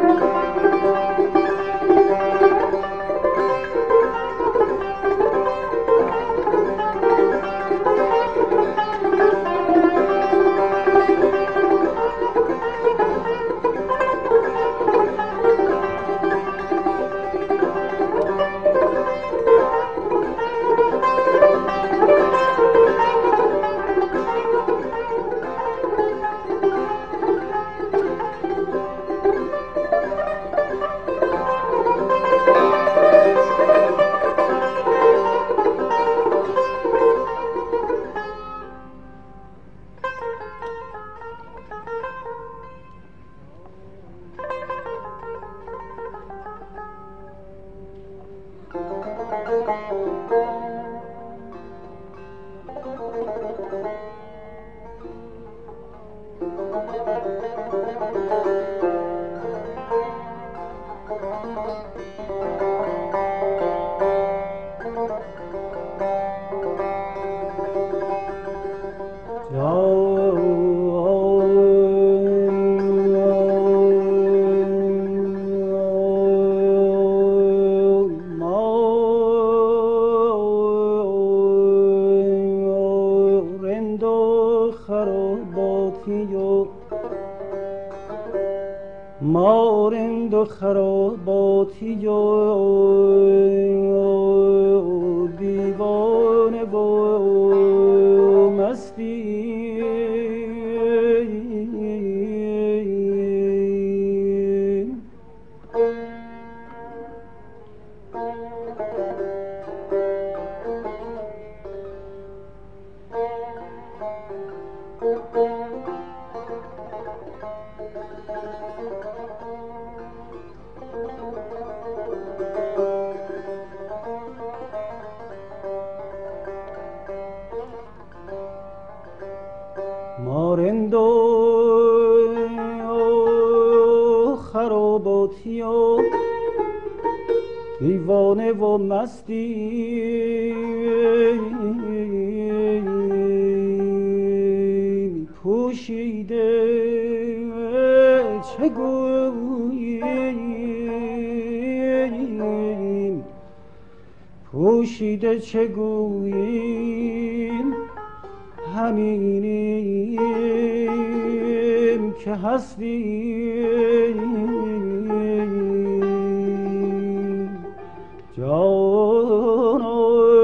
مارند و خراباتی و دیوانه و مستی مارند و خراباتی و دیوانه و مستی پوشیده چه گوییم پوشیده چه گوییم همینیم که هستیم جانا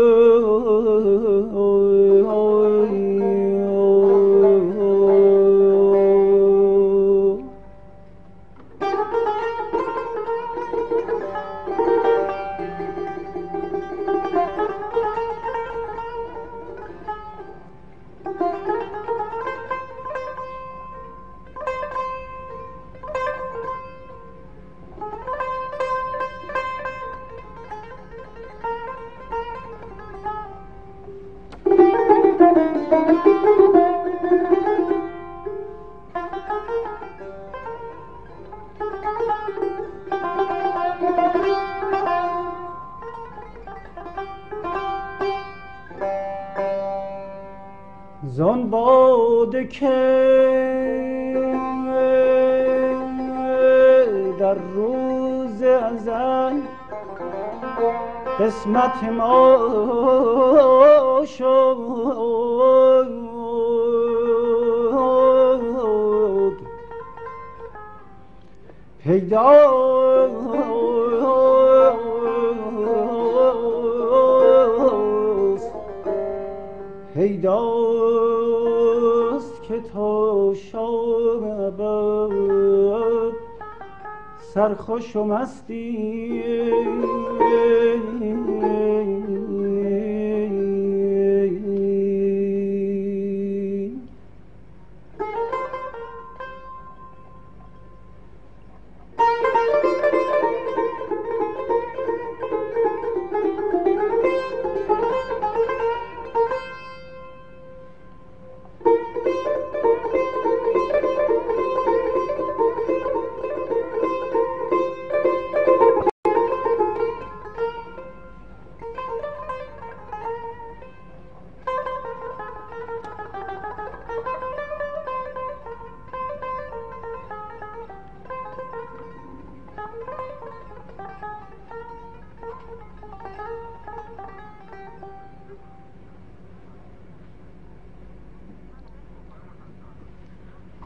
زان باده که در روز ازل قسمت ما شد پیداست که تا شام ابد سرخوش و مستی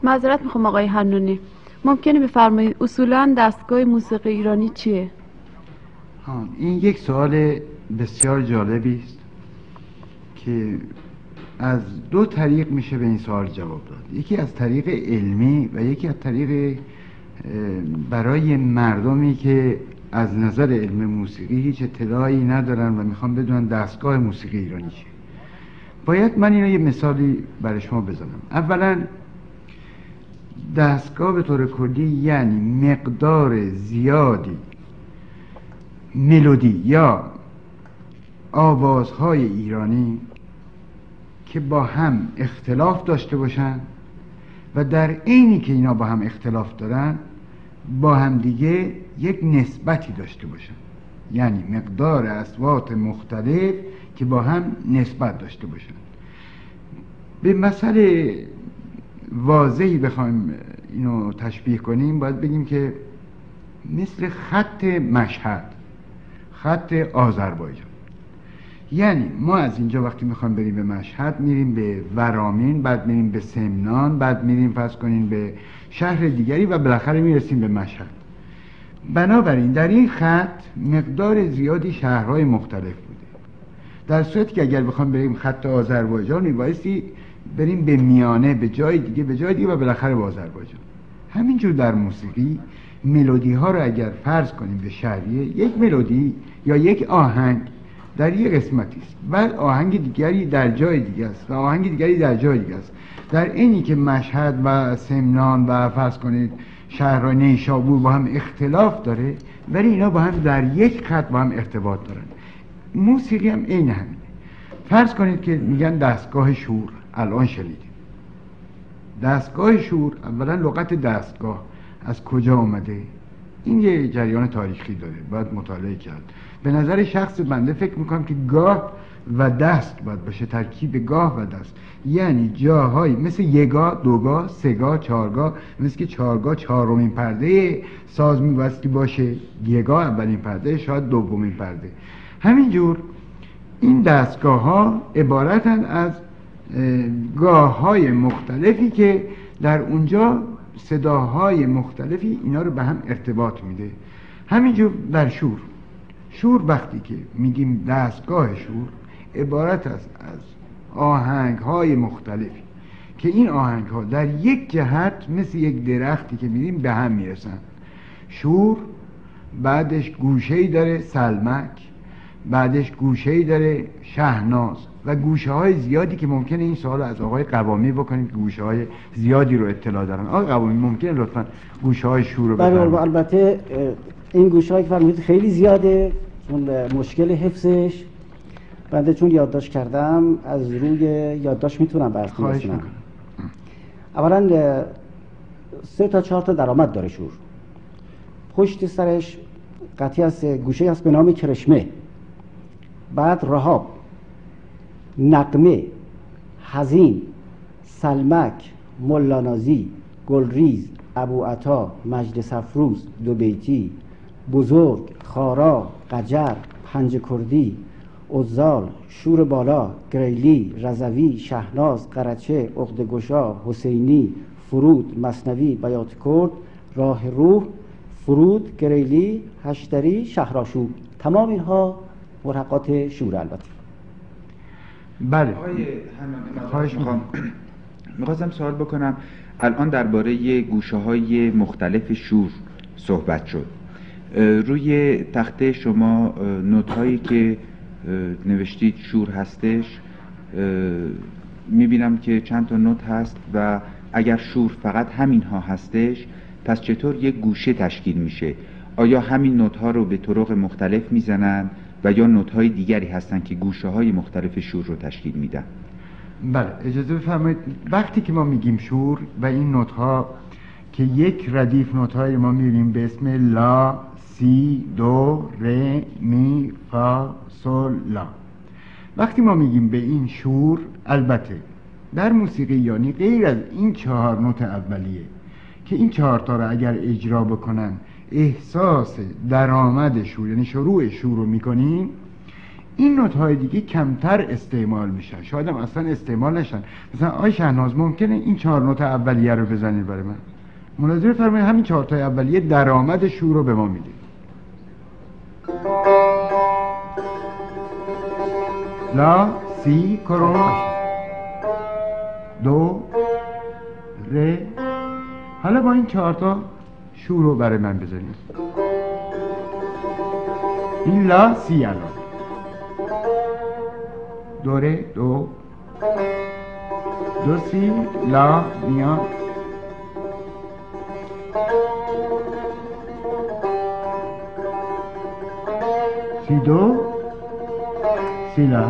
معذرت میخوام آقای حنونی، ممکنه بفرمایید اصولا دستگاه موسیقی ایرانی چیه؟ این یک سوال بسیار جالبی است که از دو طریق میشه به این سوال جواب داد. یکی از طریق علمی و یکی از طریق برای مردمی که از نظر علم موسیقی هیچ اطلاعی ندارن و میخوان بدونن دستگاه موسیقی ایرانی چیه. باید من اینو یه مثالی برای شما بزنم. اولا دستگاه به طور کلی یعنی مقدار زیادی ملودی یا آوازهای ایرانی که با هم اختلاف داشته باشن و در عینی که اینا با هم اختلاف دارن با هم دیگه یک نسبتی داشته باشن، یعنی مقدار اصوات مختلف که با هم نسبت داشته باشن. به مسئله واضحی بخوایم اینو تشبیه کنیم باید بگیم که مثل خط مشهد، خط آذربایجان. یعنی ما از اینجا وقتی میخوایم بریم به مشهد میریم به ورامین، بعد میریم به سمنان، بعد میریم فرض کنین به شهر دیگری و بالاخره میرسیم به مشهد. بنابراین در این خط مقدار زیادی شهرهای مختلف بوده، در صورتی که اگر بخوام بریم خط آذربایجان میبایستی بریم به میانه، به جای دیگه و بالاخره به آذربایجان. همینجور در موسیقی ملودی ها رو اگر فرض کنیم به شهریه، یک ملودی یا یک آهنگ در یک قسمتی است، بعد آهنگ دیگری در جای دیگه است و آهنگ دیگری در جای دیگه است. در اینی که مشهد و سمنان و فرض کنید شهرهای نیشابور با هم اختلاف داره، ولی اینا با هم در یک خط با هم ارتباط دارن. موسیقی هم عین همینه. فرض کنید که میگن دستگاه شور، الان شنیدیم دستگاه شور. اولا لغت دستگاه از کجا آمده؟ این یه جریان تاریخی داره، باید مطالعه کرد. به نظر شخص بنده فکر میکنم که گاه و دست باید باشه، ترکیب گاه و دست، یعنی جاهایی مثل یگاه، دوگاه، سهگاه، چهارگاه، مثل که چهارگاه چهارمین پرده ساز میبایستی باشه، یگاه اولین پرده، شاید دومین پرده. همینجور این دستگاه ها عبارتن از گاه های مختلفی که در اونجا صداهای مختلفی اینا رو به هم ارتباط میده. همینجور در شور وقتی که میگیم دستگاه شور عبارت است از آهنگ های مختلفی که این آهنگ ها در یک جهت مثل یک درختی که میریم به هم میرسن. شور بعدش گوشه‌ای داره سلمک، بعدش گوشه‌ای داره شهناز و گوشه های زیادی که ممکنه این سوال از آقای قوامی بکنیم که گوشه های زیادی رو اطلاع دارن. آقای قوامی ممکنه لطفاً گوشه های شور رو بفرمایید؟ البته این گوشه هایی که فرمودید خیلی زیاده، چون مشکل حفظش بنده چون یادداشت کردم از روی یادداشت میتونم براتون برسونم. اولا 3 تا 4 تا درآمد داره شور. پشت سرش قطعی از گوشه هست به نام کرشمه، بعد رهاب، نغمه، حزین، سلمک، ملانازی، گلریز، ابوعطا، مجلس افروز، دوبیتی، بزرگ، خارا، قجر، پنج کردی، عزال، شور بالا، گریلی، رضوی، شهناز، قرچه، عقدگشا، حسینی، فرود، مثنوی، بیات کرد، راه روح، فرود، گریلی، هشتری، شهرآشوب. تمام اینها مرحقات شور. البته بله. خواهش میخواستم سوال بکنم. الان درباره گوشه‌های مختلف شور صحبت شد. روی تخته شما نوت‌هایی که نوشتید شور هستش، میبینم که چند تا نوت هست و اگر شور فقط همین ها هستش پس چطور یک گوشه تشکیل میشه؟ آیا همین نوت‌ها رو به طرق مختلف میزنن و یا نوت‌های دیگری هستن که گوشه‌های مختلف شور رو تشکیل میدن؟ بله اجازه بفرمایید. وقتی که ما میگیم شور و این نوت‌ها که یک ردیف نوت‌های ما میریم به اسم لا، سی، دو، ره، می، فا، سول، لا، وقتی ما میگیم به این شور، البته در موسیقی ایرانی غیر از این 4 نوت اولیه که این 4 تا رو اگر اجرا بکنن احساس درآمد شور یعنی شروع شور رو میکنیم، این نوت‌های دیگه کمتر استعمال میشن، شاید هم اصلا استعمال نشن. مثلا آقای شهناز ممکنه این 4 نوت اولیه رو بزنید برای من؟ ملاحظه بفرمایید همین 4 تا اولیه درآمد شور رو به ما میده. لا، سی، کرون، دو، ره. حالا با این 4 تا شور رو برای من بزنید. این لا، سی الان. دو ره، دو، دو سی، لا میاد. سی دو، سی لا.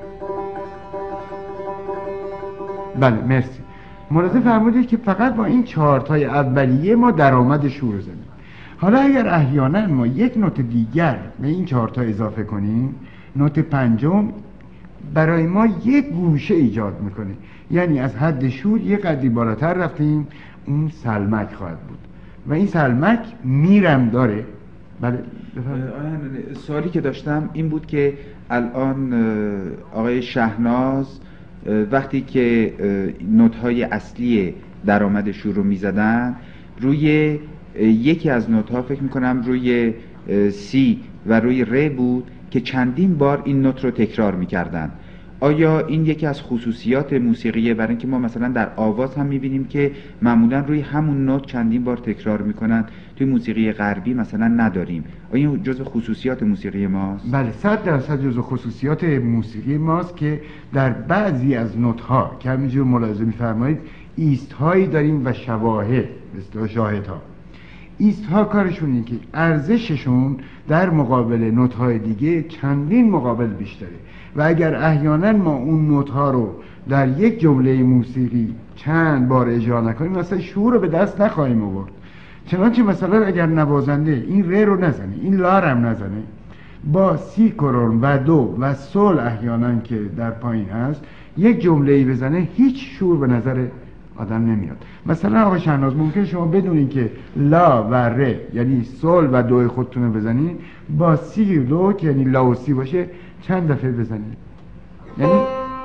بله مرسی. ملاحظه فرمودید که فقط با این 4 تای اولیه ما درآمد شور زنیم. حالا اگر احیانا ما یک نوت دیگر به این 4 تا اضافه کنیم، نوت پنجم برای ما یک گوشه ایجاد میکنه، یعنی از حد شور یک قدری بالاتر رفتیم، اون سلمک خواهد بود و این سلمک میرم داره. بله سوالی که داشتم این بود که الان آقای شهناز وقتی که نوت‌های اصلی درآمد شور رو می‌زدن، روی یکی از نوت‌ها فکر می‌کنم روی سی و روی ره بود که چندین بار این نوت رو تکرار می‌کردن. آیا این یکی از خصوصیات موسیقیه؟ برای اینکه ما مثلا در آواز هم می‌بینیم که معمولا روی همون نوت چندین بار تکرار می‌کنن، توی موسیقی غربی مثلا نداریم. آیا این جزو خصوصیات موسیقی ماست؟ بله 100% جزو خصوصیات موسیقی ماست که در بعضی از نوت‌ها که همینجور ملاحظه می‌فرمایید ایست‌هایی داریم و شواهد، مثل شاهدها. ایست‌ها کارشون اینه که ارزششون در مقابل نوت‌های دیگه چندین مقابل بیشتره و اگر احیانا ما اون نوت‌ها رو در یک جمله موسیقی چند بار اجرا نکنیم، مثلا شور رو به دست نخواهیم آورد. چنانچه مثلا اگر نوازنده این ره رو نزنه، این لا رو هم نزنه، با سی کرون و دو و سول احیانا که در پایین هست یک جمله‌ای بزنه، هیچ شور به نظر آدم نمیاد. مثلا آقای شهناز ممکن شما بدونین که لا و ره یعنی سول و دو خودتون رو بزنین، با سی و دو که یعنی لا و سی باشه چند دفعه بزنین، یعنی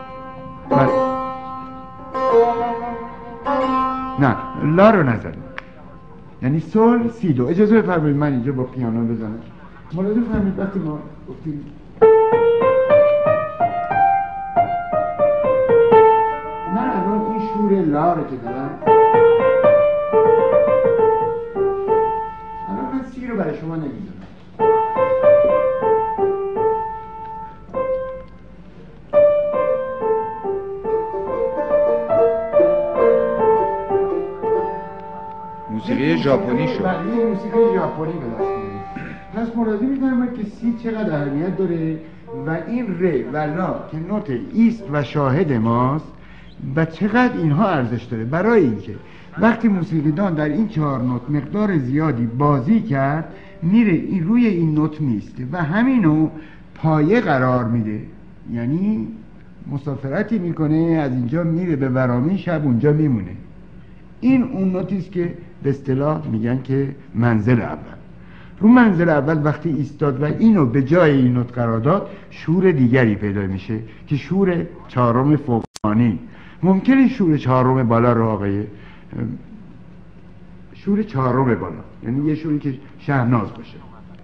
نه لا رو نزنین، یعنی سول سی دو. اجازه بفرمایید من اینجا با پیانو بزنم. ملاحظه فرمایید وقتی ما گفتیم من الان این شور لا رو که دارم، الان من سی رو برای شما نمیزنم، موسیقی ژاپنی شد. بله موسیقی ژاپنی به دست میاریم. پس ملاحظه می‌کنید که سی چقدر اهمیت داره و این ره و لا که نوت ایست و شاهد ماست و چقدر اینها ارزش داره، برای اینکه وقتی موسیقیدان در این 4 نوت مقدار زیادی بازی کرد، میره این روی این نوت میسته و همینو پایه قرار میده، یعنی مسافرتی میکنه، از اینجا میره به ورامین، شب اونجا میمونه. این اون نوتی است که به اصطلاح میگن که منزل اول. رو منزل اول وقتی ایستاد و اینو به جای این نوت قرار داد، شور دیگری پیدا میشه که شور چهارم فوقانی. ممکنه شور چهارم بالا رو آقای شور چهارم بالا، یعنی یه شوری که شهناز باشه.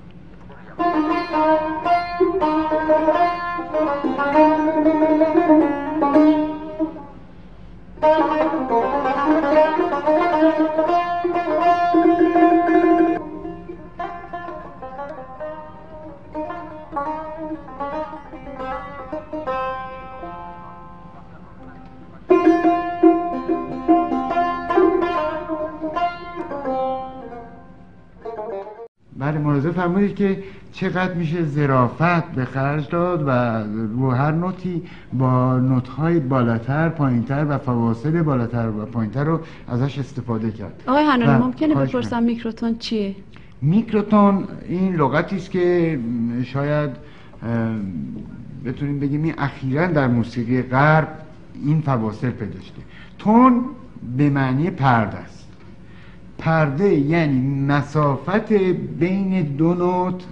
بله ملاحظه فرمودید که چقدر میشه ظرافت به خرج داد و رو هر نوتی با نوت‌های بالاتر، پایینتر و فواصل بالاتر و پایینتر رو ازش استفاده کرد. آقای حنانی ممکنه بپرسم میکروتون چیه؟ میکروتون این لغتی است که شاید بتونیم بگیم این اخیراً در موسیقی غرب این فواصل پیدا شده. تون به معنی پرده است. پرده یعنی مسافت بین دو نوت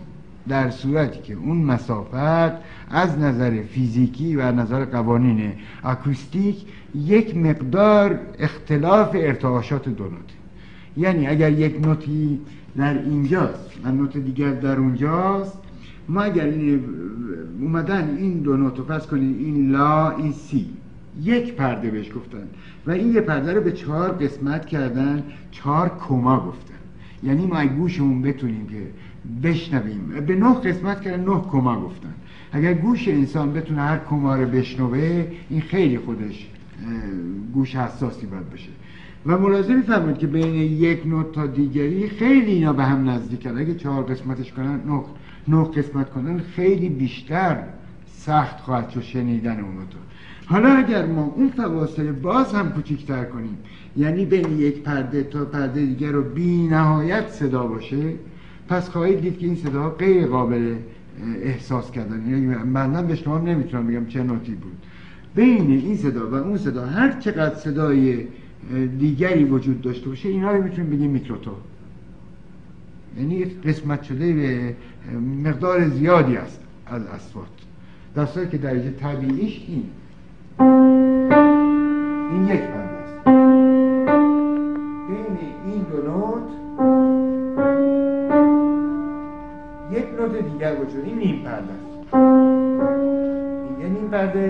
در صورتی که اون مسافت از نظر فیزیکی و نظر قوانین اکوستیک یک مقدار اختلاف ارتعاشات دو نوته. یعنی اگر یک نوتی در اینجاست و نوت دیگر در اونجاست، ما اگر اومدن این دو نوت رو فرض کنید، این لا این سی، یک پرده بهش گفتن و این یه پرده رو به 4 قسمت کردن، 4 کما گفتن. یعنی ما گوشمون بتونیم که بشنویم، به 9 قسمت کردن، 9 کما گفتن. اگر گوش انسان بتونه هر کما رو بشنوه، این خیلی خودش گوش حساسی باید باشه. و ملاحظه می‌فرمایید که بین یک نوت تا دیگری خیلی اینا به هم نزدیکن. اگه 4 قسمتش کنن، 9 قسمت کنن، خیلی بیشتر سخت خواهد شد شنیدن اون نوت. حالا اگر ما اون فواصل باز هم کوچکتر کنیم، یعنی بین یک پرده تا پرده دیگر رو بی نهایت صدا باشه، پس خواهید دید که این صدا غیر قابل احساس کردن. یعنی من به شما نمیتونم بگم چه نوتی بود. بین این صدا و اون صدا هر چقدر صدای دیگری وجود داشته باشه، اینا رو میتونیم بگیم میکروتون. یعنی قسمت شده به مقدار زیادی است از اصوات، در صورتی که درجه طبیعیش این یک پرده است. بین این دو نوت یک نوت دیگر وجود، این نیم پرده است. این یه نیم پرده،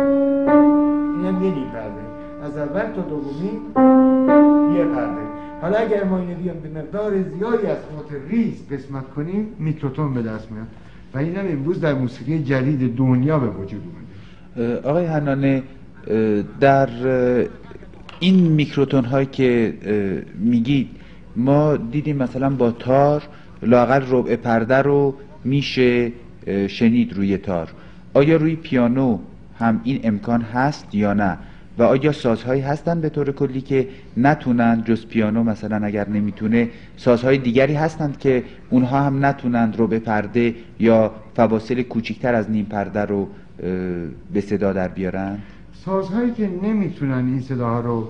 این هم یه نیم پرده. از اول تا دومی یه پرده. حالا اگر ما اینو بیام به مقدار زیادی از نوت ریز قسمت کنیم، میکروتون به دست میاد و این هم امروز در موسیقی جدید دنیا به وجود اومده. آقای حنانه، در این میکروتون هایی که میگید، ما دیدیم مثلا با تار لااقل ربع پرده رو میشه شنید روی تار. آیا روی پیانو هم این امکان هست یا نه؟ و آیا سازهایی هستن به طور کلی که نتونن جز پیانو، مثلا اگر نمیتونه سازهای دیگری هستند که اونها هم نتونند ربع پرده یا فواصل کوچکتر از نیم پرده رو به صدا در بیارن؟ سازهایی که نمیتونن این صداها رو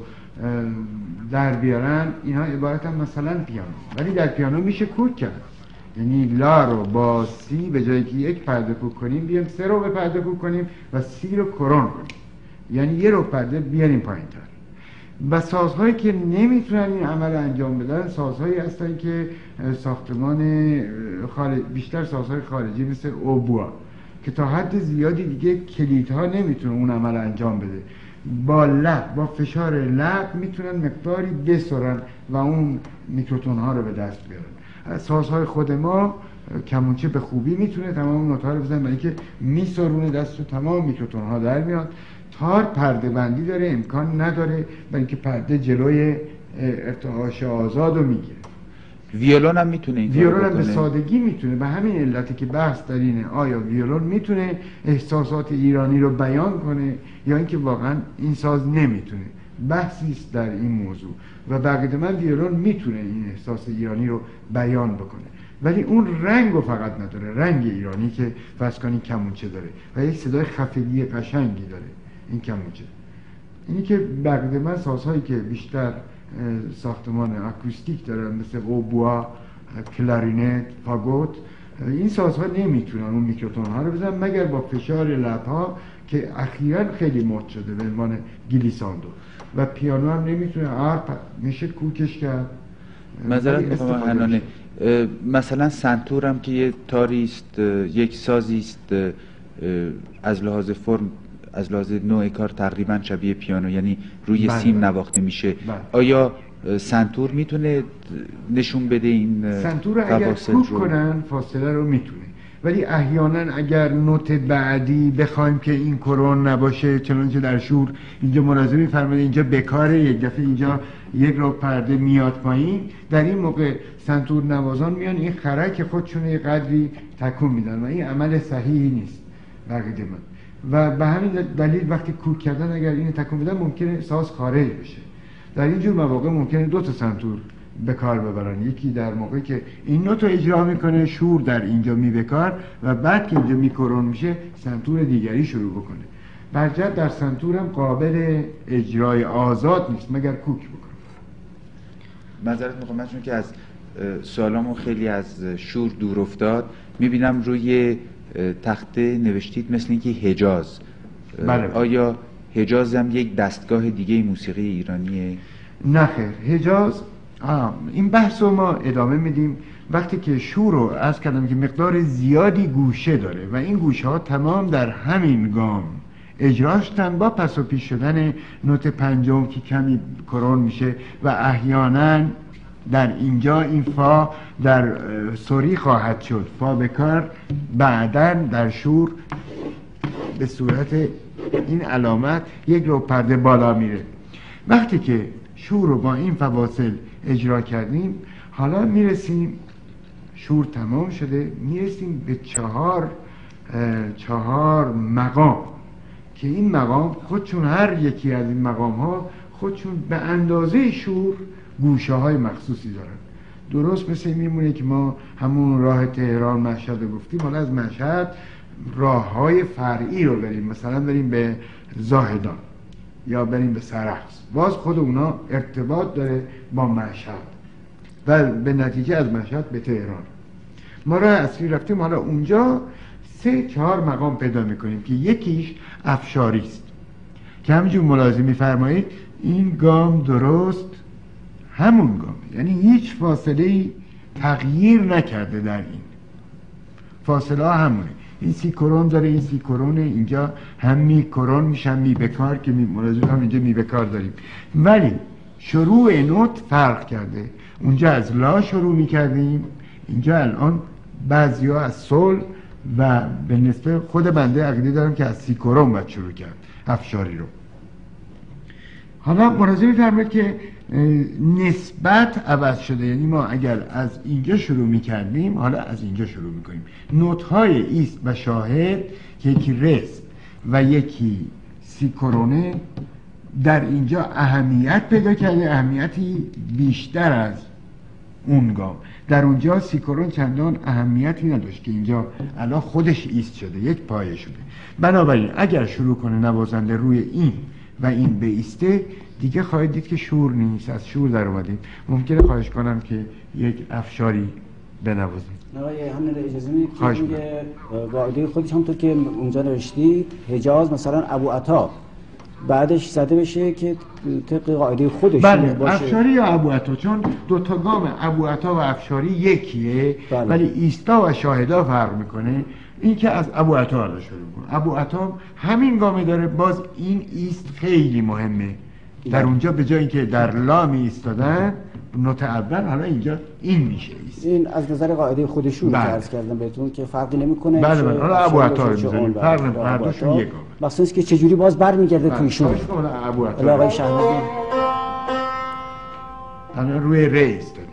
در بیارن، اینها عبارتن مثلا پیانو. ولی در پیانو میشه کوک کرد، یعنی لا رو با سی به جایی که یک پرده کوک کنیم، بیام 3 رو به پرده کوک کنیم و سی رو کرون کنیم، یعنی 1 رو پرده بیاریم پایین تر. و سازهایی که نمیتونن این عمل انجام بدن، سازهایی هستن که ساختمان بیشتر سازهای خارجی مثل اوبوا، که تا حد زیادی دیگه کلیدها نمیتونه اون عمل انجام بده. با لب، با فشار لب میتونن مقداری بسرن و اون میکروتون ها رو به دست بیارن. سازهای خود ما کمونچه به خوبی میتونه تمام نوت ها رو بزنه، برای که میسرونه دست رو، تمام میکروتون ها در میاد. تار پرده بندی داره، امکان نداره، برای که پرده جلوی ارتعاش آزاد رو میگیره. ویولون هم میتونه این ویولون هم به سادگی میتونه. به همین علتی که بحث در اینه آیا ویولون میتونه احساسات ایرانی رو بیان کنه یا اینکه واقعا این ساز نمیتونه. بحثی است در این موضوع و بقید من ویولون میتونه این احساس ایرانی رو بیان بکنه، ولی اون رنگ رو فقط نداره، رنگ ایرانی که فرض کنید کمونچه داره و یک صدای خفگی قشنگی داره این کمونچه. اینی که بقید من سازهایی که بیشتر ساختمان اکوستیک دارن مثل اوبوا، کلارینت، فاگوت، این سازها نمیتونن اون میکروتون ها رو بزنن مگر با فشار لبها که اخیراً خیلی مد شده به عنوان گلیساندو. و پیانو هم نمیتونه، میشه کوکش کرد. معذرت میخوام حنانه، مثلا سنتور هم که یه تاریست، یک سازیست، از لحاظ فرم، از لحاظ نوع کار تقریبا شبیه پیانو، یعنی روی سیم نواخته میشه. آیا سنتور میتونه نشون بده این سنتور رو اگر کوک کنن فاصله رو میتونه، ولی احیانا اگر نوت بعدی بخوایم که این کرون نباشه، چنانچه در شور اینجا ملاحظه می‌فرمایید اینجا بکاره، یک دفعه اینجا 1 رو پرده میاد پایین، در این موقع سنتور نوازان میان این خرک خودشون یه قدری تکون میدن و این عمل صحیحی نیست بقید من. و به همین دلیل وقتی کوک کردن اگر این تکون بدن ممکنه ساز خارج بشه. در این جور مواقع ممکنه 2 تا سنتور به کار ببرن، یکی در موقعی که این نوت رو اجرا میکنه شور در اینجا میبکار و بعد که اینجا میکرون میشه سنتور دیگری شروع بکنه. برجت در سنتور هم قابل اجرای آزاد نیست مگر کوک بکنه. معذرت میخوام، من چون که از سوالامو خیلی از شور دور افتاد. میبینم روی تخته نوشتید مثل اینکه حجاز. بله. آیا حجاز هم یک دستگاه دیگه موسیقی ایرانیه؟ نه خیر، حجاز این بحث رو ما ادامه میدیم وقتی که شور رو عرض کردم که مقدار زیادی گوشه داره و این گوشه ها تمام در همین گام اجرا شدن با پس و پیش شدن نوت پنجم که کمی کرون میشه و احیانا در اینجا این فا در سوری خواهد شد. فا بکار بعداً در شور به صورت این علامت یک رو پرده بالا میره. وقتی که شور رو با این فواصل اجرا کردیم حالا میرسیم، شور تمام شده، میرسیم به چهار مقام که این مقام خودشون هر یکی از این مقام ها خودشون به اندازه شور گوشه های مخصوصی دارن. درست مثل میمونه که ما همون راه تهران مشهد رو گفتیم، حالا از مشهد راه های فرعی رو بریم، مثلا بریم به زاهدان یا بریم به سرخس، باز خود اونا ارتباط داره با مشهد و به نتیجه از مشهد به تهران. ما راه اصلی رفتیم، حالا اونجا 3-4 مقام پیدا میکنیم که یکیش افشاری است که همینجور ملاحظه میفرمایید این گام درست همون گام، یعنی هیچ فاصله تغییر نکرده در این فاصله ها همونه. این سی کرون داره، این سی کرونه، اینجا هم می کرون میشن می بکار که ملاحظه هم اینجا می بکار داریم، ولی شروع نوت فرق کرده. اونجا از لا شروع میکردیم، اینجا الان بعضیا از سول و به نسبت خود بنده عقیده دارم که از سی کرون باید شروع کرد افشاری رو. حالا ملاحظه می‌فرمایید که نسبت عوض شده، یعنی ما اگر از اینجا شروع میکردیم حالا از اینجا شروع میکنیم. نوت‌های ایست و شاهد که یکی رست و یکی سی کرونه در اینجا اهمیت پیدا کرده، اهمیتی بیشتر از اون گام. در اونجا سی کرون چندان اهمیتی نداشت که اینجا الان خودش ایست شده، یک پایه شده. بنابراین اگر شروع کنه نوازنده روی این و این به ایسته، دیگه خواهید دید که شور نیست، از شور در اومدیم. ممکنه خواهش کنم که یک افشاری بنوازیم. آقای همین اجازه میدید که قاعده خودش همونطور که اونجا نوشتید حجاز مثلا ابو عطا بعدش زده بشه که طبق قاعده خودش بله باشه. افشاری یا ابو عطا، چون دو تا گام ابو عطا و افشاری یکیه. بله. ولی ایستا و شاهدا فرق میکنه. این که از ابو عطا رو شروع کنه، ابو عطا همین گامه داره، باز این ایست خیلی مهمه. در اونجا به جای اینکه در لا می ایستادن نوت اول، حالا اینجا این میشه ایست. این از نظر قاعده خودشون عرض کردم بهتون که فرقی نمیکنه. بله بله، حالا ابو عطا رو میذاریم، فرق هر دوشون یک گامه. مخصوص که چجوری باز برمیگرده تویشون. ابو عطا آقای شهناز الان روی ری ایستادیم.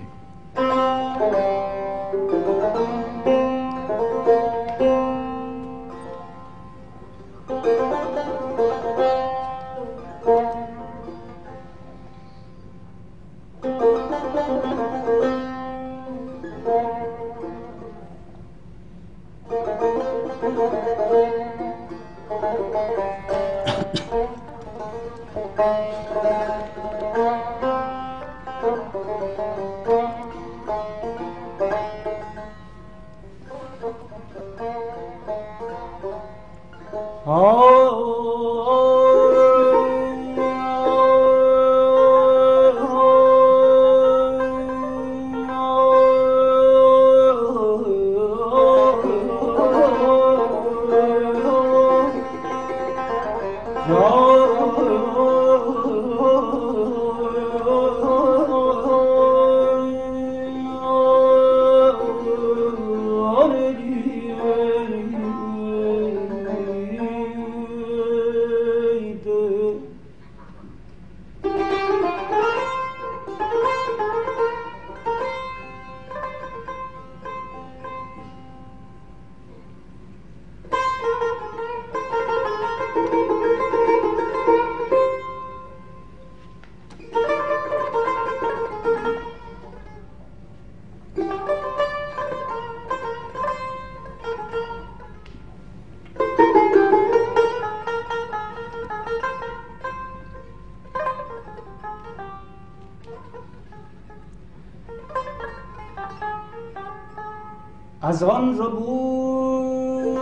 از آن رو بود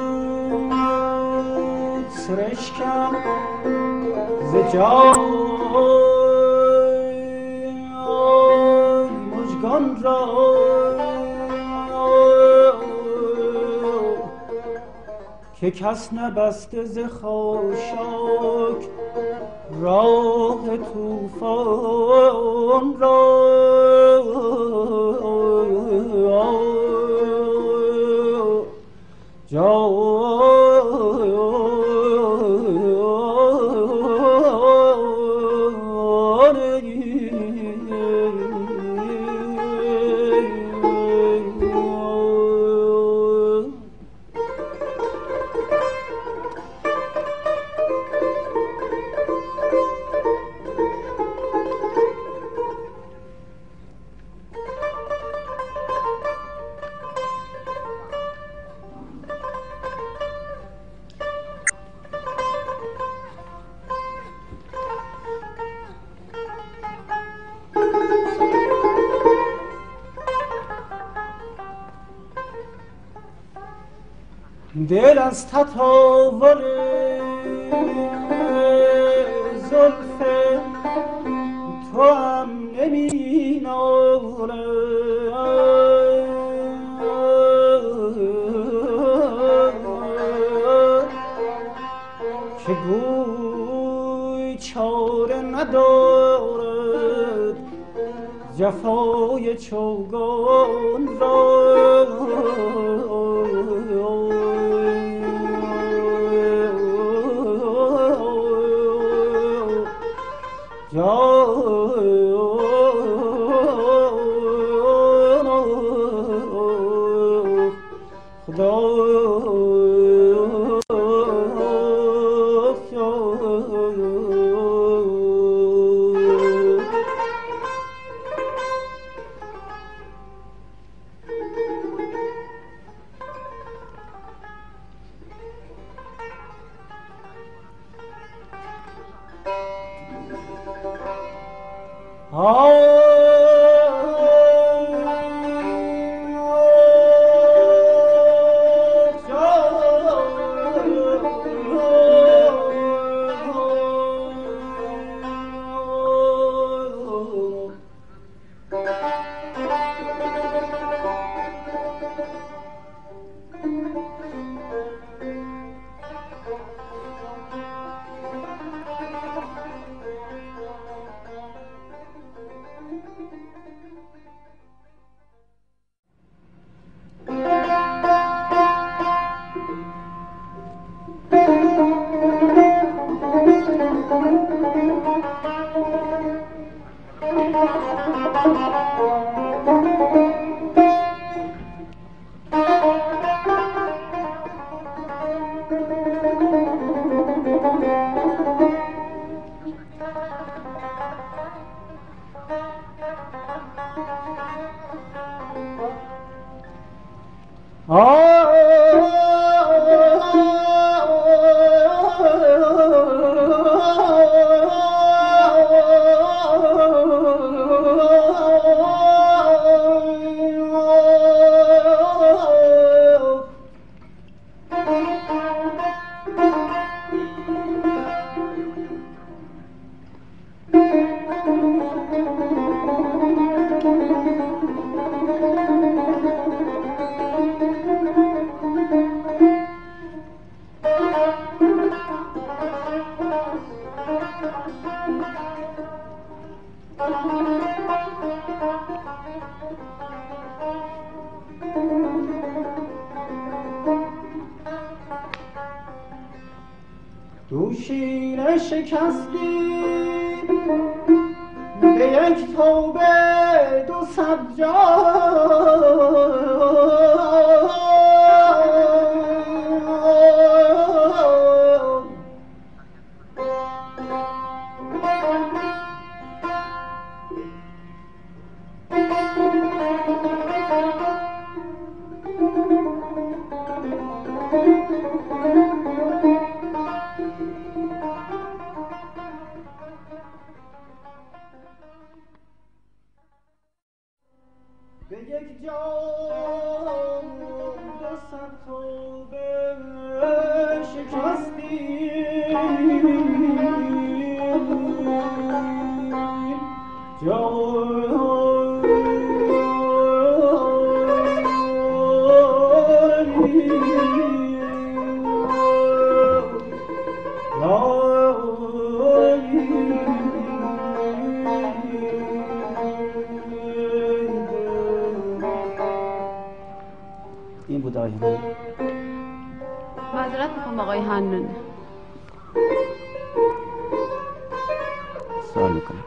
سرشکم ز جای مژگان را که کس نبسته ز خاشاک راه طوفان را دل از تطاول زلف تو هم نمی نالد که گوی چاره ندارد جفای چوگان را دوشینه شکستی به یک توبه 200 جان به یک جان توبه شکستی این بود آقای معذرت میخوام آقای حنون. سوال میکنم.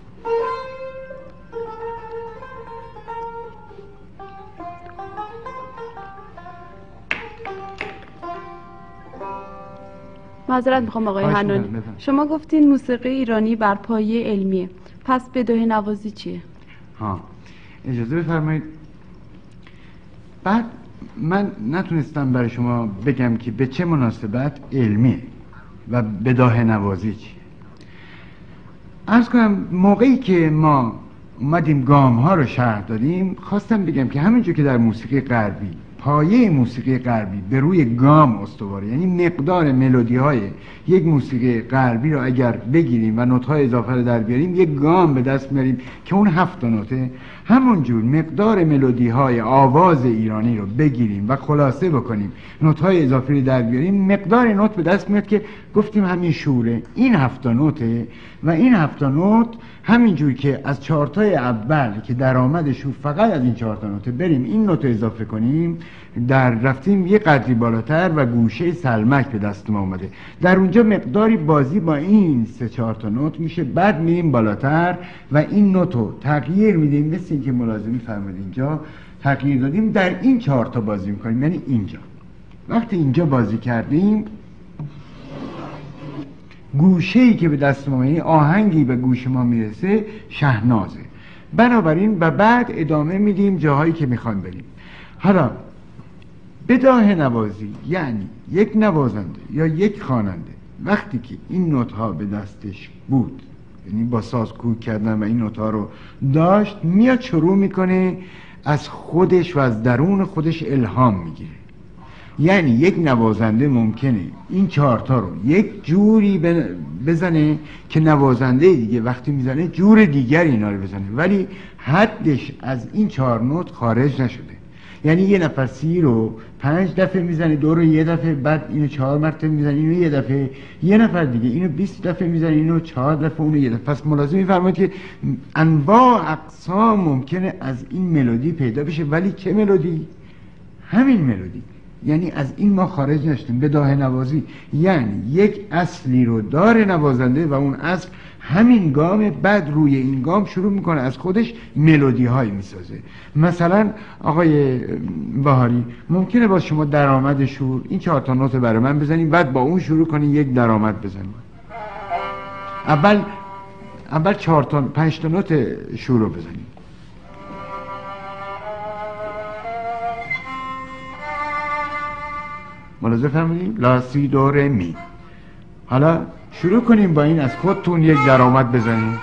معذرت میخوام آقای خواهش حنون. می‌کنم، بفرمایید. شما گفتین موسیقی ایرانی بر پایه علمیه، پس بداهه نوازی چیه؟ ها اجازه بفرمایید. بعد من نتونستم برای شما بگم که به چه مناسبت علمیه و بداهه نوازی چیه. عرض کنم موقعی که ما اومدیم گام ها رو شرح دادیم، خواستم بگم که همینجور که در موسیقی غربی پایه موسیقی غربی به روی گام استواره، یعنی مقدار ملودی های یک موسیقی غربی رو اگر بگیریم و نوت های اضافه رو در بیاریم یک گام به دست میاریم که اون 7 نوته، همونجور مقدار ملودی های آواز ایرانی رو بگیریم و خلاصه بکنیم نوت های اضافه رو در بیاریم، مقدار نوت به دست میاد که گفتیم همین شوره، این 7 نوته و این 7 نوت همینجور که از 4 تای اول که درآمد شور فقط از این 4 نوته بریم این نوت اضافه کنیم، در رفتیم یه قدری بالاتر و گوشه سلمک به دست ما اومده، در اونجا مقداری بازی با این 3-4 تا نوت میشه، بعد میریم بالاتر و این نوتو تغییر میدیم، مثل این که ملازمی فرمودید اینجا تغییر دادیم، در این 4 تا بازی میکنیم، یعنی اینجا وقتی اینجا بازی کردیم گوشه‌ای که به دست ما، یعنی آهنگی به گوش ما میرسه شهنازه، بنابراین و بعد ادامه میدیم جاهایی که میخوایم بریم. حالا بداهه نوازی یعنی یک نوازنده یا یک خواننده وقتی که این نوت ها به دستش بود، یعنی با ساز کوک کردن و این نوت ها رو داشت، میاد شروع میکنه از خودش و از درون خودش الهام میگیره. یعنی یک نوازنده ممکنه این 4 تا رو یک جوری بزنه که نوازنده دیگه وقتی میزنه جور دیگری اینا رو بزنه، ولی حدش از این 4 نوت خارج نشده. یعنی یه نفر 30 رو 5 دفعه میزنه، 2 رو یه دفعه، بعد اینو 4 مرتبه میزنه، اینو یه دفعه، یه نفر دیگه اینو 20 دفعه میزنه، اینو 4 دفعه، اونو یه دفعه. پس ملازم میفرماید که انواع اقسام ممکنه از این ملودی پیدا بشه، ولی چه ملودی؟ همین ملودی. یعنی از این ما خارج نشدیم. بداهه نوازی یعنی یک اصلی رو داره نوازنده و اون اصل همین گام، بعد روی این گام شروع میکنه از خودش ملودی هایی میسازه. مثلا آقای بهاری ممکنه با شما درآمد شور این 4 تا نوت برای من بزنیم، بعد با اون شروع کنیم یک درآمد بزنیم. اول 4 تا 5 تا نوت شور رو بزنیم. ملاحظه فرمودیم؟ لا سی دو ره می. حالا شروع کنیم با این از خودتون یک درآمد بزنیم.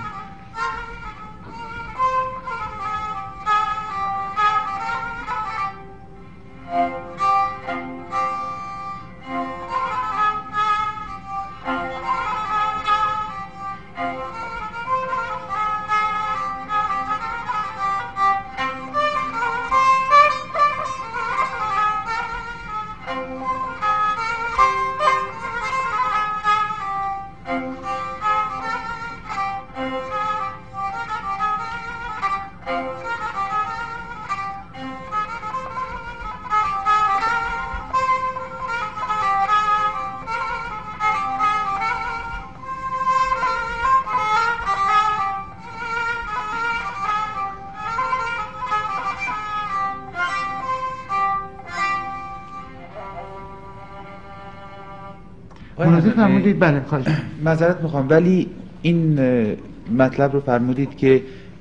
ملاحظه فرمودید؟ بله خواهش معذرت میخوام، ولی این مطلب رو فرمودید که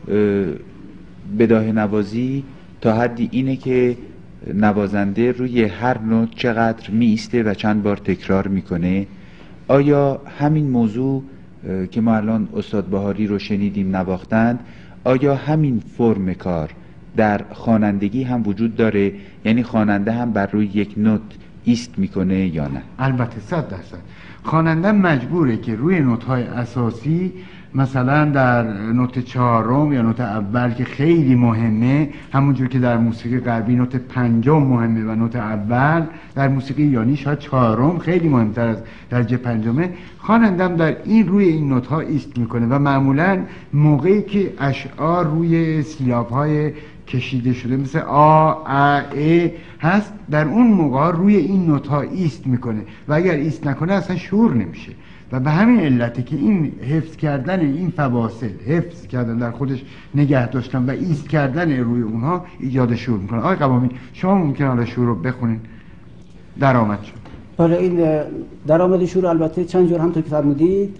بداهه نوازی تا حدی اینه که نوازنده روی هر نوت چقدر میسته و چند بار تکرار میکنه. آیا همین موضوع که ما الان استاد بهاری رو شنیدیم نواختند، آیا همین فرم کار در خوانندگی هم وجود داره؟ یعنی خواننده هم بر روی یک نوت ایست میکنه یا نه؟ البته 100%. خواننده مجبوره که روی نوت‌های اساسی، مثلا در نوت چهارم یا نوت اول که خیلی مهمه، همونجور که در موسیقی غربی نوت پنجم مهمه و نوت اول، در موسیقی ایرانی شاید چهارم خیلی مهمتر از درجه پنجمه، خواننده هم در این روی این نوت‌ها ایست میکنه و معمولا موقعی که اشعار روی سیلاب‌های کشیده شده مثل آ، ا، ا هست، در اون موقع روی این نوت‌ها ایست میکنه و اگر ایست نکنه اصلا شور نمیشه. و به همین علته که این حفظ کردن این فواصل، حفظ کردن در خودش نگه داشتن و ایست کردن روی اونها ایجاد شور میکنه. آقای قوامی شما ممکنه حالا شور رو بخونین؟ درآمد شد. حالا این درآمد شور البته چند جور همونطور که فرمودید.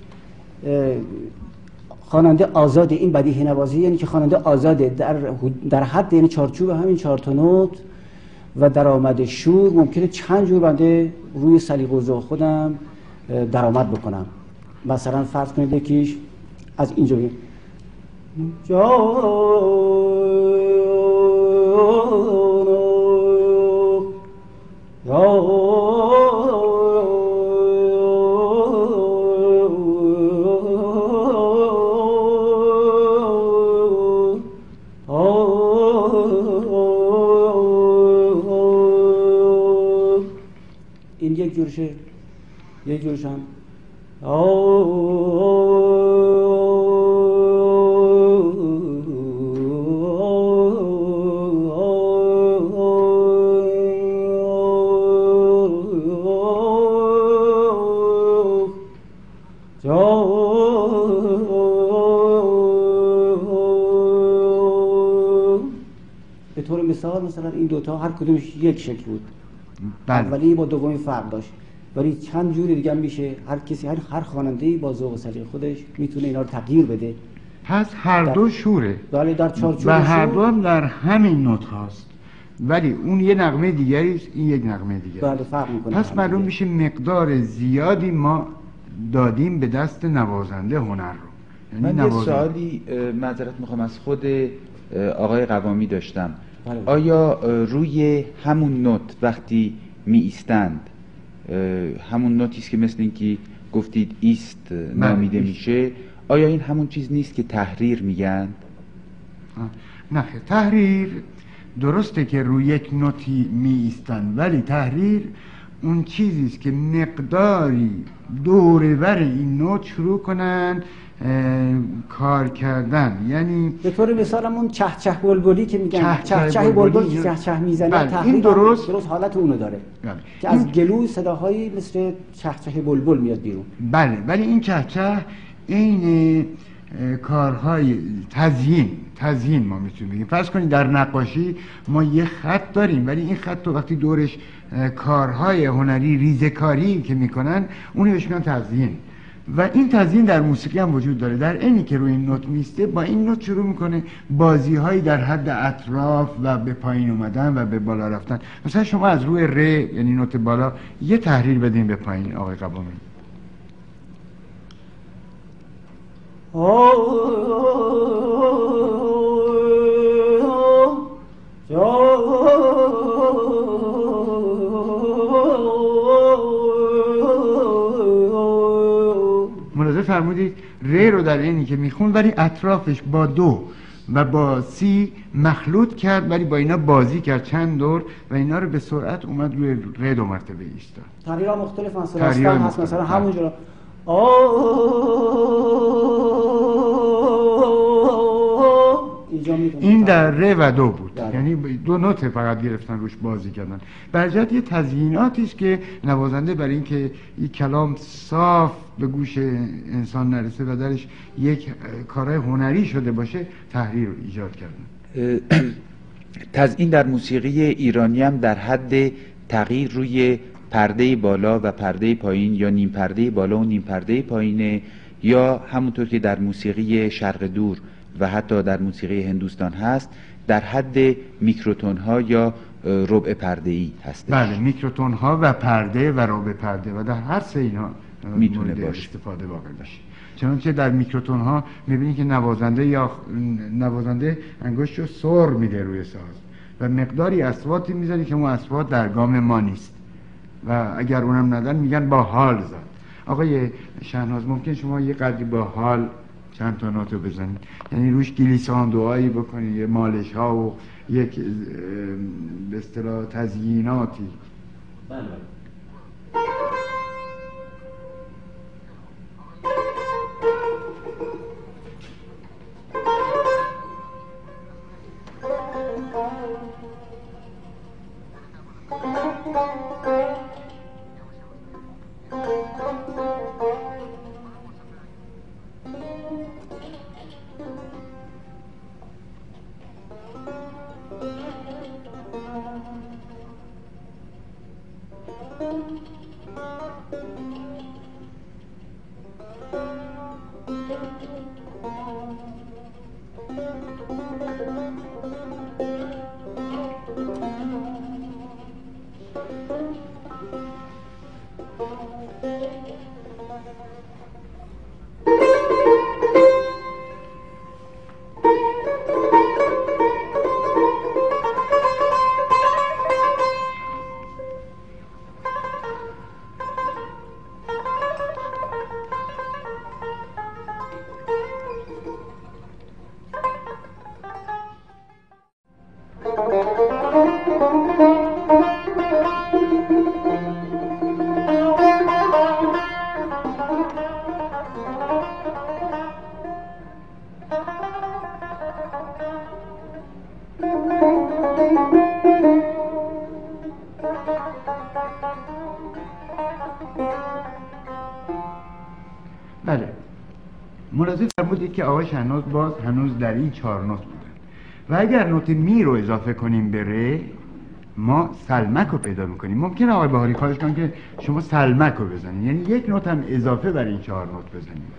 خواننده آزاده، این بدیهی نوازی یعنی که خواننده آزاده در حد یعنی چارچوب همین 4 تا نوت و درآمد شور ممکنه چند جور بنده روی سلیقه و ذوق خودم درآمد بکنم. مثلا فرض کنید یکیش از اینجا بگیم این یک جورشه، یک جورش هم به طور مثال مثلا این دوتا هر کدومش یک شکل بود، اولی با دومی فرق داشت، ولی چند جوری دیگه میشه. هر کسی، هر خواننده‌ای با ذوق و سلیقه خودش میتونه اینا رو تغییر بده. پس هر دو شوره، بله در چارچوب و هر دو هم در همین نوت هاست، ولی اون یه نغمه دیگری است، این یک نغمه دیگری. بله فرق میکنه. پس معلوم میشه مقدار زیادی ما دادیم به دست نوازنده هنر رو. من یه سوالی معذرت میخوام از خود آقای قوامی داشتم. آیا روی همون نوت وقتی می ایستند، همون نوتیست که مثل اینکه گفتید ایست نامیده میشه، آیا این همون چیز نیست که تحریر میگن؟ نه، تحریر درسته که روی یک نوتی می ایستند، ولی تحریر اون چیزیست که مقداری دورور این نوت شروع کنن کار کردن. یعنی به طور مثال همون چه بلبلی که میگن، چه بلبل که چه میزنه، این درست حالت اونو داره که از گلو صداهایی مثل چه بلبل میاد بیرون. بله، ولی این چه این کارهای تزیین ما میتونیم بگیم. فرض کنید در نقاشی ما یه خط داریم، ولی این خط رو وقتی دورش کارهای هنری ریزه‌کاری که میکنن اونو بهش میگن تزیین. و این تزیین در موسیقی هم وجود داره. در اینی که روی این نوت میسته، با این نوت شروع میکنه بازی‌هایی در حد اطراف و به پایین اومدن و به بالا رفتن. مثلا شما از روی ر یعنی نوت بالا یه تحریر بدین به پایین آقای قوامی. ملاحظه فرمودید ر رو در اینی که میخوند ولی اطرافش با دو و با سی مخلوط کرد، ولی با اینا بازی کرد چند دور و اینا رو به سرعت اومد روی ر 2 مرتبه ایستاد. تغییرها مختلف هست. مثلا همونجا این در ر و دو بود، یعنی 2 نوت فقط گرفتن روش بازی کردن. برجت یه تزییناتی است که نوازنده برای اینکه یک کلام صاف به گوش انسان نرسه و درش یک کارهای هنری شده باشه تحریر رو ایجاد کردن. تزیین در موسیقی ایرانی هم در حد تغییر روی پرده بالا و پرده پایین، یا نیم پرده بالا و نیم پرده پایینه، یا همونطور که در موسیقی شرق دور و حتی در موسیقی هندوستان هست در حد میکروتون ها یا ربع پرده ای هست؟ بله، میکروتون ها و پرده و ربع پرده و در هر سه اینا میتونه باشه استفاده واقع بشه. چنانچه در میکروتون ها میبینید که نوازنده انگشت رو سر میده روی ساز و مقداری اصواتی میذاری که اون اصوات در گام ما نیست و اگر اونم ندن میگن با حال زد. آقای شهناز ممکن شما یه قدری با حال چند تا نوتو بزنید، یعنی روش گلیساندوهایی بکنید، یه مالش ها و یک به اصطلاح تزییناتی. بله. بله، ملاحظه فرمودید که آقای شهناز باز هنوز در این 4 نوت بودن و اگر نوت می رو اضافه کنیم به ره ما سلمک رو پیدا میکنیم. ممکن آقای بهاری خواهش کنم که شما سلمک رو بزنید، یعنی یک نوت هم اضافه بر این 4 نوت بزنید.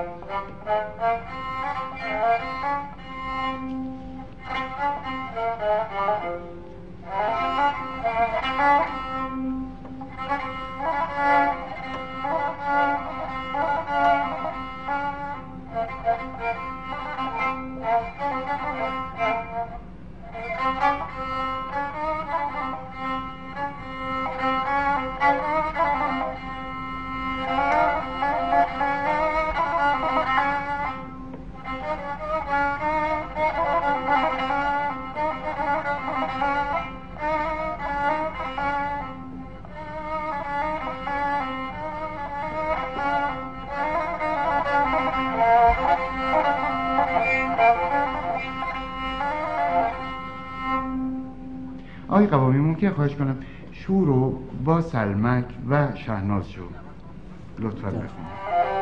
آقای قوامی ممکن خواهش کنم شور رو با سلمک و شهناز شو لطفا بخونید.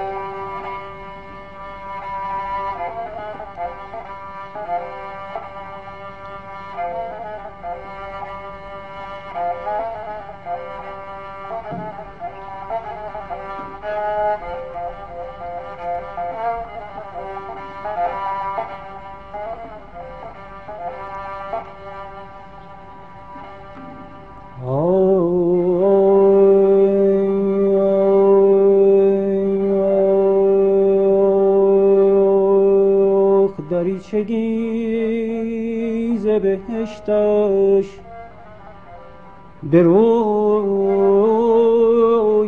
دریچگی ز بهشتش به روی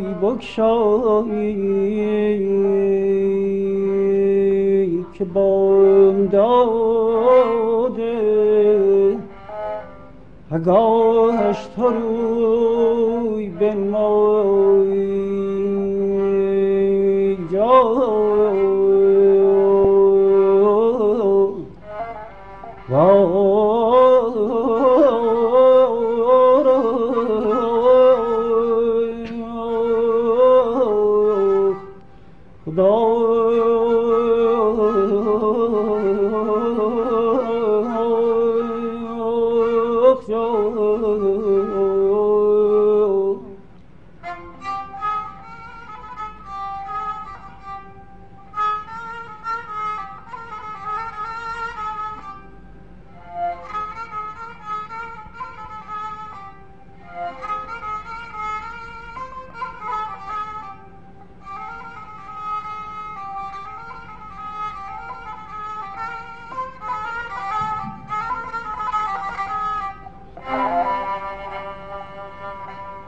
بگشایی که بامداد اگاهش تو روی بنمایی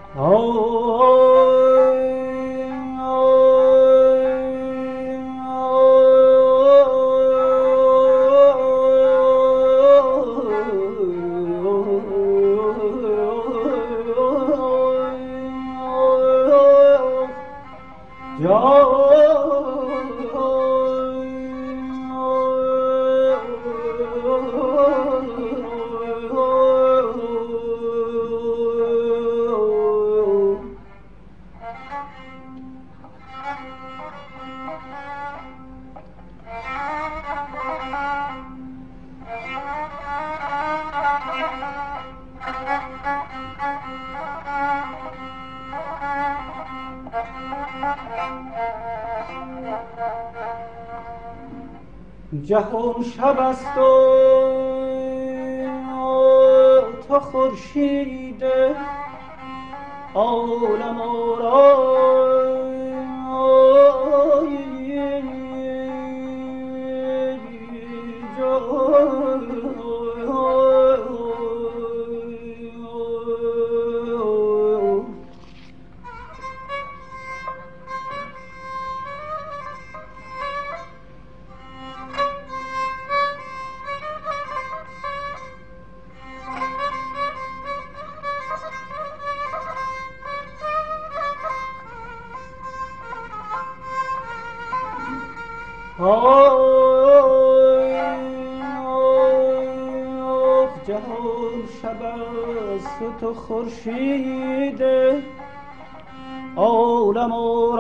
جهان شب است و تو خورشید عالم جهان شب است تو خورشید عالم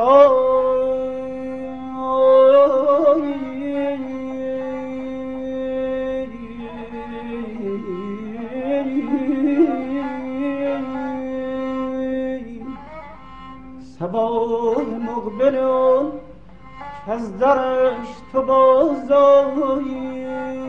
صباح مقبلون از درش تو بازایی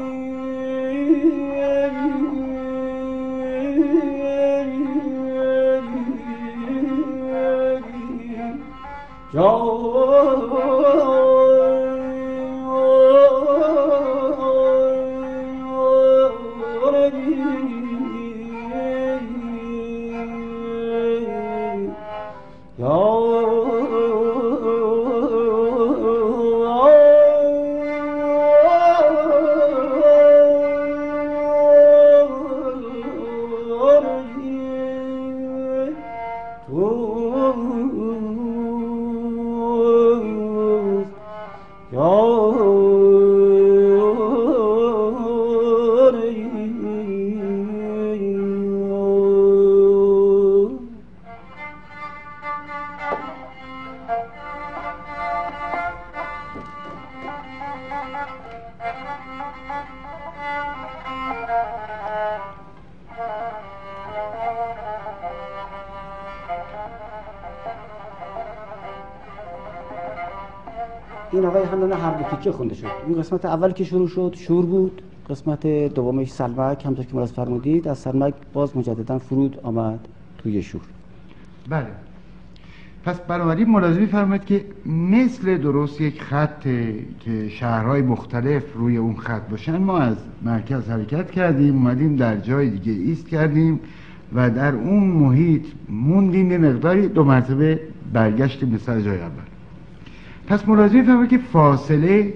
این آقای حنان هردوتیکه خونده شد. این قسمت اول که شروع شد شور بود، قسمت دومش سلمک، همونطور که ملاحظه فرمودید از سلمک باز مجددا فرود آمد توی شور. بله، پس بنابراین ملاحظه فرمایید که مثل درست یک خط که شهرهای مختلف روی اون خط باشن، ما از مرکز حرکت کردیم، اومدیم در جای دیگه ایست کردیم و در اون محیط موندیم، یه مقداری 2 مرتبه برگشتیم به سر جای اول. پس ملاحظه فرمایید که فاصله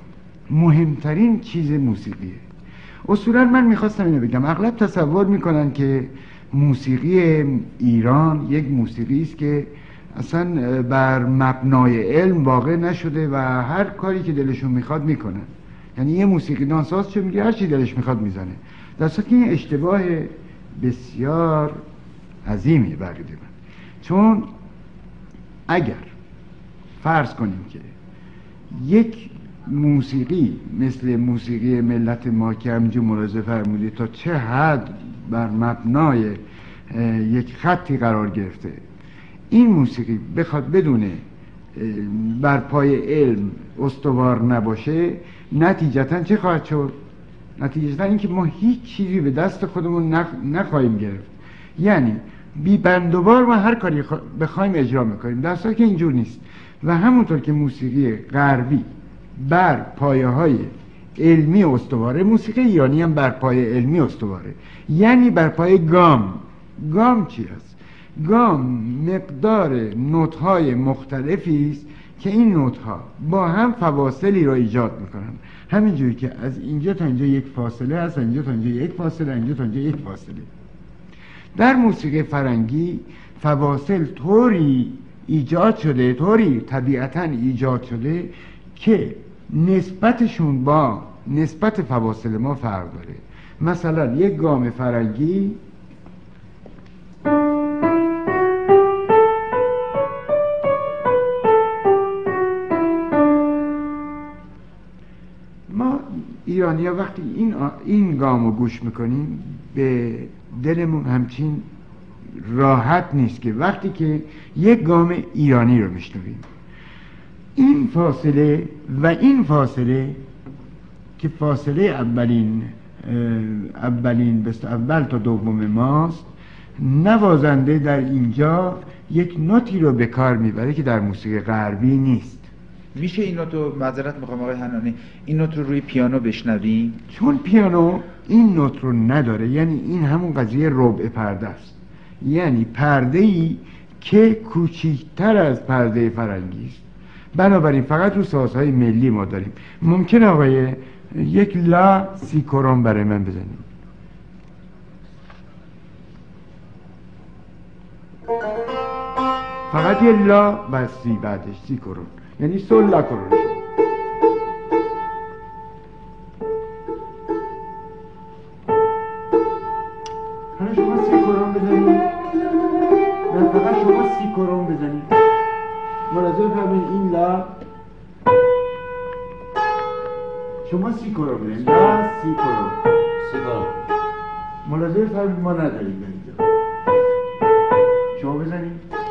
مهمترین چیز موسیقیه. اصولا من میخواستم اینو بگم، اغلب تصور میکنن که موسیقی ایران یک موسیقی است که اصلا بر مبنای علم واقع نشده و هر کاری که دلشون میخواد میکنن، یعنی یه موسیقی دانساز چه میگه هر چی دلش میخواد میزنه، در صورتی که این اشتباه بسیار عظیمی بقیده من. چون اگر فرض کنیم که یک موسیقی مثل موسیقی ملت ما که همینجور ملاحظه فرمودید تا چه حد بر مبنای یک خطی قرار گرفته، این موسیقی بخواد بدونه بر پای علم استوار نباشه، نتیجتا چه خواهد شد؟ نتیجتا اینکه ما هیچ چیزی به دست خودمون نخواهیم گرفت، یعنی بی بندوبار ما هر کاری بخوایم اجرا میکنیم، در صورتی که اینجور نیست. و همونطور که موسیقی غربی بر پایه های علمی استواره، موسیقی ایرانی هم بر پایه علمی استواره، یعنی بر پایه گام. گام چی هست؟ گام مقدار نوت‌های مختلفی است که این نوت‌ها با هم فواصلی را ایجاد می‌کنن. همینجوری که از اینجا تا اینجا یک فاصله هست، اینجا تا اینجا یک فاصله، اینجا تا اینجا یک فاصله. در موسیقی فرنگی فواصل طوری ایجاد شده، طوری طبیعتاً ایجاد شده که نسبتشون با نسبت فواصل ما فرق داره. مثلا یک گام فرنگی ما ایرانی‌ها وقتی این گامو گوش میکنیم به دلمون همچین راحت نیست که وقتی که یک گام ایرانی رو میشنویم. این فاصله و این فاصله که فاصله اولین بست اول تا دوم ماست، نوازنده در اینجا یک نوتی رو به کار میبره که در موسیقی غربی نیست. میشه این نوت رو، معذرت میخوام آقای حنانی، این نوت رو روی پیانو بشنویم؟ چون پیانو این نوت رو نداره، یعنی این همون قضیه ربع پرده است، یعنی پرده‌ای که کوچکتر از پرده فرنگی است. بنابراین فقط رو سازهای ملی ما داریم. ممکنه آقای یک لا سی کرون برای من بزنیم؟ فقط یه لا و سی بعدش سی کرون، یعنی سول لا کرون. حالا شما سی کرون بزنید و فقط شما سی کرون بزنید. ملاحظه بفرمایید این لا شما سی کرون بزنید، لا سی کرون، سی کرون. ملاحظه بفرمایید ما نداریم اینجا. شما بزنید.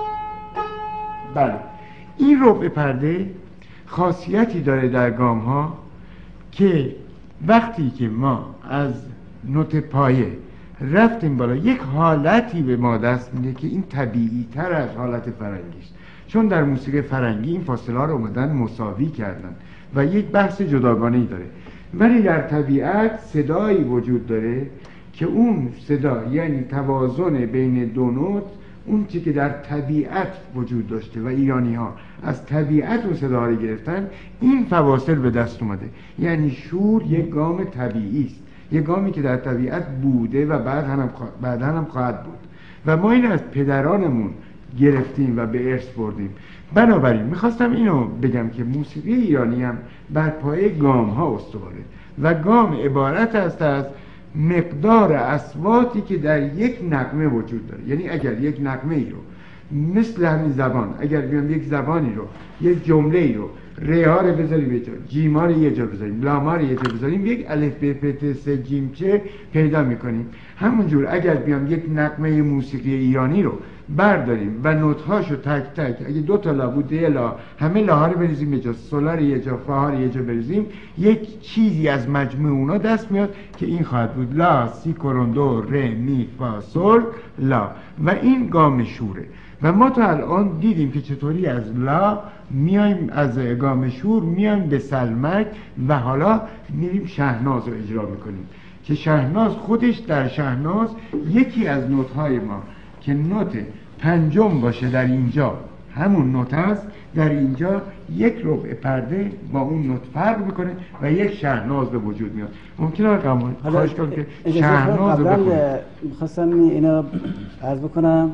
بله، این ربع پرده خاصیتی داره در گام ها که وقتی که ما از نوت پایه رفتیم بالا یک حالتی به ما دست میده که این طبیعی تر از حالت فرنگی است. چون در موسیقی فرنگی این فاصله ها رو اومدن مساوی کردن و یک بحث جداگانه‌ای داره، ولی در طبیعت صدایی وجود داره که اون صدا یعنی توازن بین دو نوت، اون چی که در طبیعت وجود داشته و ایرانی ها از طبیعت اون صدا رو گرفتن، این فواصل به دست اومده. یعنی شور یک گام طبیعی است، یک گامی که در طبیعت بوده و بعدا هم خواهد بود و ما این از پدرانمون گرفتیم و به ارث بردیم. بنابراین میخواستم اینو بگم که موسیقی ایرانی هم بر پایه گام ها استواره و گام عبارت است از مقدار اصواتی که در یک نغمه وجود داره. یعنی اگر یک نغمه ای رو مثل همین زبان، اگر بیام یک زبانی رو، یک جمله ای رو ر ها رو بذاریم یه جا، جیم ها رو یه جا بذاریم، لام ها رو یه جا بذاریم، یک الف ب پ ت س جیم چه پیدا میکنیم. همونجور اگر بیام یک نغمه موسیقی ایرانی رو برداریم و نوت هاشو تک تک، اگه دو تا لا بود یه لا، همه لا ها رو بریزیم یه جا، سولا رو یه جا، فا ها رو یه جا بریزیم، یک چیزی از مجموع اونا دست میاد که این خواهد بود لا سی کرون دو ر می فا سول لا و این گام شوره. و ما تا الان دیدیم که چطوری از لا میایم، از گام شور میایم به سلمک و حالا میریم شهناز رو اجرا میکنیم که شهناز خودش در شهناز یکی از نوت‌های ما که نوت پنجم باشه در اینجا همون نوت است، در اینجا یک ربع پرده با اون نوت فرق میکنه و یک شهناز به وجود میاد. ممکنه خواهش کنم که شهناز رو بخونید. میخواستم اینا عرض بکنم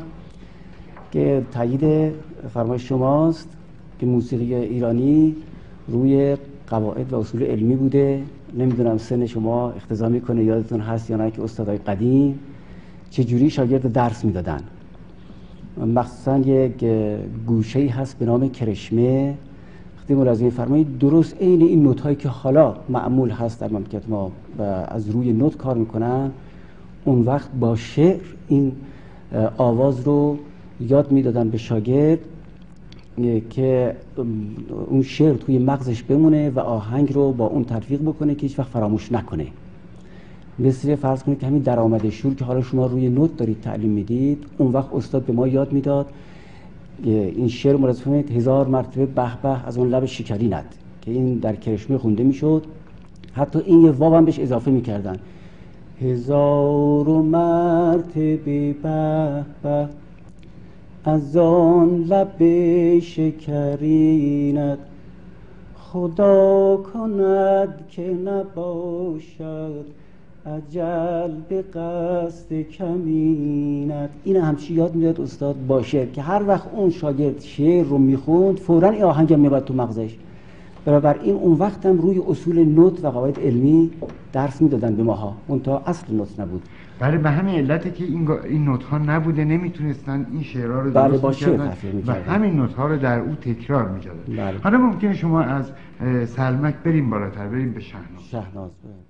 که تایید فرمایش شماست که موسیقی ایرانی روی قواعد و اصول علمی بوده. نمیدونم سن شما اقتضا میکنه، یادتون هست یا نه که استادای قدیم چجوری شاگرد درس میدادن. مخصوصا یک گوشه‌ای هست به نام کرشمه. وقتی ملاحظه فرمایید درست عین این نوت‌هایی که حالا معمول هست در مملکت ما و از روی نوت کار میکنن، اون وقت با شعر این آواز رو یاد میدادن به شاگرد که اون شعر توی مغزش بمونه و آهنگ رو با اون تطبیق بکنه که هیچ وقت فراموش نکنه. مثل فرض کنید که همین درآمد شور که حالا شما روی نوت دارید تعلیم میدید، اون وقت استاد به ما یاد میداد این شعر ملاحظه کنید 1000 مرتبه به به از اون لب شکرینت که این در کرشمه خونده میشد. حتی این یه واو هم بهش اضافه میکردن، 1000 مرتبه به به. از آن لب شکرینت خدا کند که نباشد اجل به قصد کمینت. این همچی یاد میداد استاد با شعر که هر وقت اون شاگرد شعر رو میخوند فوراً این آهنگ میاد تو مغزش. بنابراین اون وقت هم روی اصول نوت و قواعد علمی درس میدادن به ماها، اون تا اصل نوت نبود. بله، به همین علتی که این نوت ها نبوده نمیتونستن این شعرها رو بله درست با شعر میکردن تفسیر و میکردن. همین نوت ها رو در او تکرار میکردن. بله. حالا ممکنه شما از سلمک بریم بالاتر، بریم به شهناز. شهناز